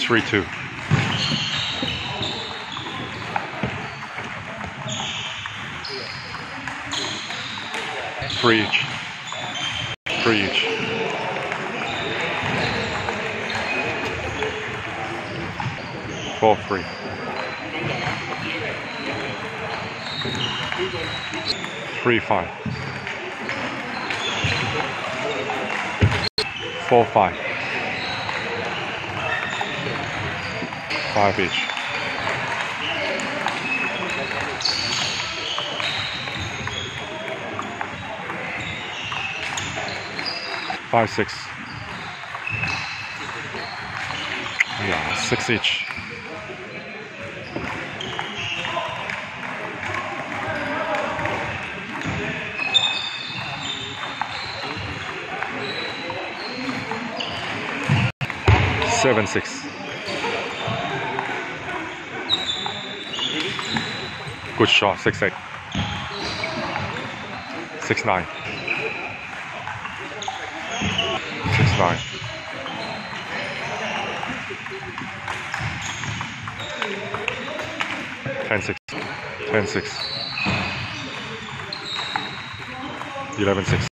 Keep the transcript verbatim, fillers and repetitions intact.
three two. Three each. Three each. Four three. Three five. Four five. Five each. Five six. Yeah, six each. Seven six. Good shot. Six eight. Six nine. Six nine. Ten six. Ten six. Eleven six.